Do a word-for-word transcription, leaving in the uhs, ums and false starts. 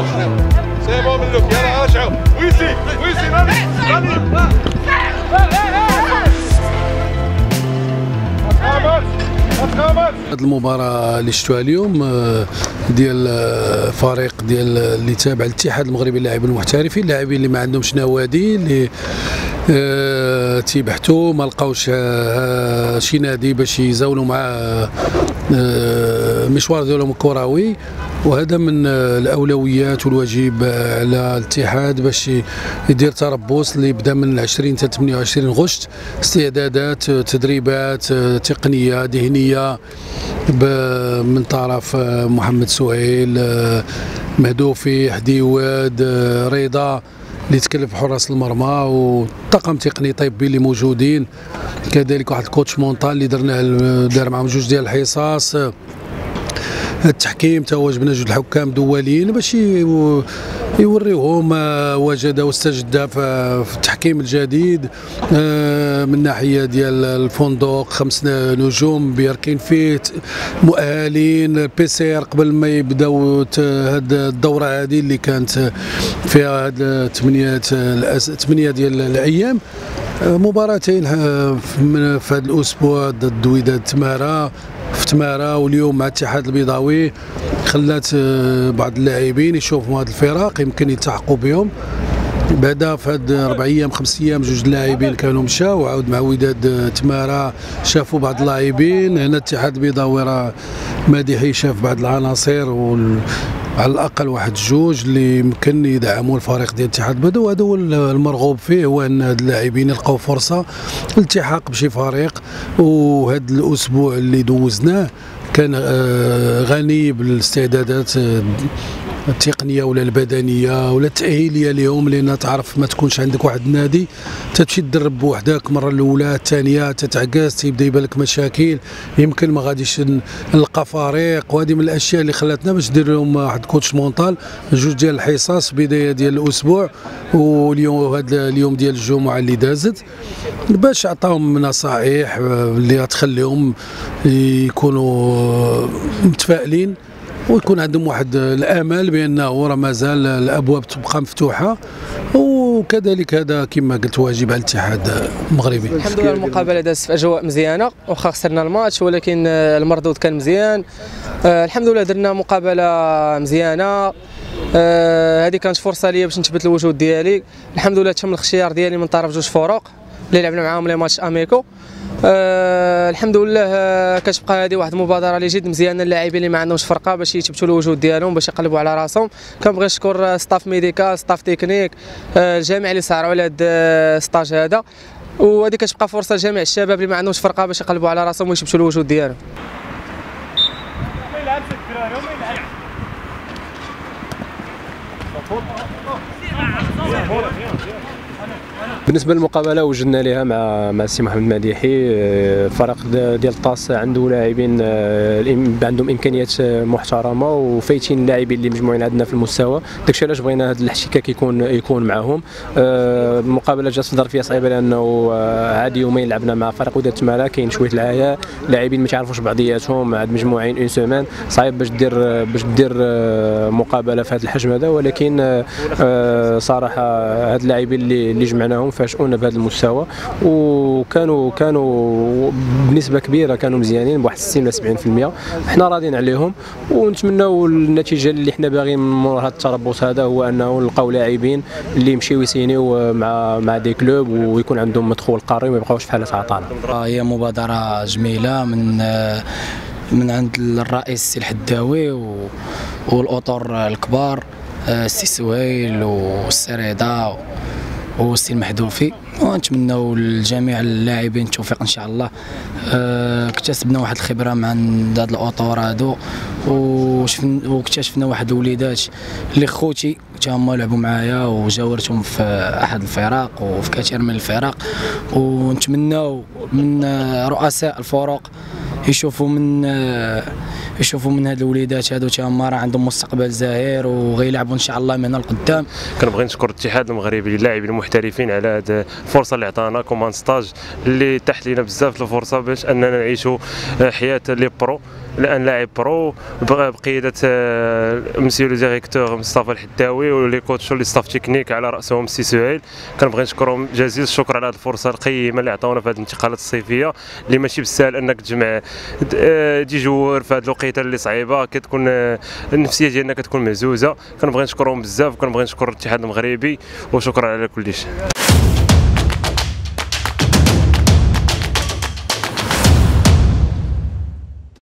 سي بون ملوك يلا ارجعوا ويسي ويسي راني راني هذه المباراة اللي شفتوها اليوم ديال فريق ديال اللي تابع الاتحاد المغربي للاعبين المحترفين، اللاعبين اللي ما عندهمش نوادي، اللي أه تيبحثوا ما لقاوش أه شي نادي باش يزاولوا مع أه مشوار ديالهم الكروي، وهذا من الاولويات والواجب على الاتحاد باش يدير تربص اللي بدا من عشرين حتى ثمانية وعشرين غشت، استعدادات تدريبات تقنيه ذهنيه من طرف محمد سهيل مهدوفي حديواد رضا اللي تكلف حراس المرمى وطاقم تقني طبي اللي موجودين، كذلك واحد الكوتش مونطال اللي درنا دار معهم جوج ديال الحصص، التحكيم تا هو جبنا جوج الحكام دوليين باش يوريوهم ما وجد واستجد في التحكيم الجديد من ناحيه ديال الفندق خمس نجوم بيركين فيه مؤهلين بي سي ار قبل ما يبداو هاد الدوره هذه اللي كانت فيها هاد ثمانيه ثمانيه ديال الايام، مباراتين في هذا الاسبوع ضد وداد تماره في تماره واليوم مع الاتحاد البيضاوي، خلات بعض اللاعبين يشوفوا هذه الفرق يمكن يلتحقوا بهم. بعدا في هاد اربع ايام خمس ايام جوج اللاعبين كانوا مشاو وعاود مع وداد تماره شافوا بعض اللاعبين، هنا الاتحاد البيضاوي راه مادحي شاف بعض العناصر وال على الاقل واحد جوج اللي يمكن يدعموا الفريق ديال الاتحاد البيضاوي، وهذا هو المرغوب فيه، هو ان هاد اللاعبين يلقاو فرصه الالتحاق بشي فريق. وهذا الاسبوع اللي دوزناه كان غني بالاستعدادات التقنيه ولا البدنيه ولا التاهيليه اليوم، لان تعرف ما تكونش عندك واحد النادي تمشي تدرب بوحدك المره الاولى الثانيه تتعكاز تيبدا يبان لك مشاكل، يمكن ما غاديش نلقى فريق، وهذه من الاشياء اللي خلاتنا باش ندير لهم واحد كوتش مونطال جوج ديال الحصص بدايه ديال الاسبوع واليوم هذا اليوم ديال الجمعه اللي دازت باش عطاهم نصائح اللي غتخليهم يكونوا متفائلين ويكون عندهم واحد الامل بانه راه مازال الابواب تبقى مفتوحه، وكذلك هذا كما قلت واجب على الاتحاد المغربي. الحمد لله المقابله دازت في اجواء مزيانه، واخا خسرنا الماتش ولكن المردود كان مزيان. آه الحمد لله درنا مقابله مزيانه، آه هذه كانت فرصه ليا باش نثبت الوجود ديالي. الحمد لله تم الاختيار ديالي من طرف جوج فروق اللي لعبنا معاهم لي ماتش اميكو. أه الحمد لله أه كتبقى هذه واحد المبادره اللي جد مزيانه للاعبين اللي ما عندهمش فرقه باش يثبتوا الوجود ديالهم باش يقلبوا على راسهم. كنبغي نشكر ستاف ميديكال ستاف تكنيك أه الجميع اللي سهروا على هذا الستاج هذا، وهذه كتبقى فرصه لجميع الشباب اللي ما عندهمش فرقه باش يقلبوا على راسهم ويثبتوا الوجود ديالهم. بالنسبه للمقابله وجدنا لها مع مع السي محمد مديحي، فريق ديال الطاس عنده لاعبين عندهم امكانيات محترمه وفايتين اللاعبين اللي مجموعين عندنا في المستوى، داكشي علاش بغينا هذا الاحتكاك يكون يكون معهم. المقابله جات في ظرفيه صعيبه لانه عاد يومين لعبنا مع فريق وداد تماره، كاين شويه العيا لاعبين ما تعرفوش بعضياتهم، عاد مجموعين اون سيمين صعيب باش دير باش دير مقابله في هذا الحجم هذا، ولكن صراحه هاد اللاعبين اللي اللي جمعناهم فاجئونا بهذا المستوى وكانوا كانوا بنسبه كبيره كانوا مزيانين بواحد ستين ولا سبعين بالمئة، حنا راضيين عليهم ونتمناو النتيجه اللي حنا باغيين من مور هذا التربص هذا هو انه نلقاو لاعبين اللي يمشيو يسينيو مع مع دي كلوب ويكون عندهم مدخول قاري وما يبقاوش في حاله عطاله. هي مبادره جميله من من عند الرئيس السي الحداوي والاطر الكبار السي سهيل والسي رضا والسي المحذوفي، ونتمنوا لجميع اللاعبين التوفيق ان شاء الله. أه اكتسبنا واحد الخبره مع هاد الاطور هادو واكتشفنا واحد الوليدات اللي خوتي حتى هما لعبوا معايا وجاورتهم في احد الفرق وفي كثير من الفرق، ونتمناو من رؤساء الفرق يشوفوا من يشوفوا من هاد الوليدات هادو حتى هما راه عندهم مستقبل زاهر وغيلعبوا ان شاء الله من هنا لقدام. كنبغي نشكر الاتحاد المغربي للاعبين المحترفين على هذه الفرصه اللي عطانا كومان ستاج اللي تحت لينا بزاف الفرصه باش اننا نعيشوا حياه لي برو الان لاعب برو بقياده مسيو لو ديريكتور مصطفى الحداوي ولي كوتش ولي ستاف تكنيك على راسهم السي سهيل. كنبغي نشكرهم جزيل الشكر على هذه الفرصه القيمه اللي عطاونا في هذه الانتقالات الصيفيه اللي ماشي بالسهل انك تجمع تجي جوار في هذه الوقيته اللي صعيبه، كتكون النفسيه ديالنا كتكون مهزوزه. كنبغي نشكرهم بزاف وكنبغي نشكر الاتحاد المغربي وشكرا على كل شيء.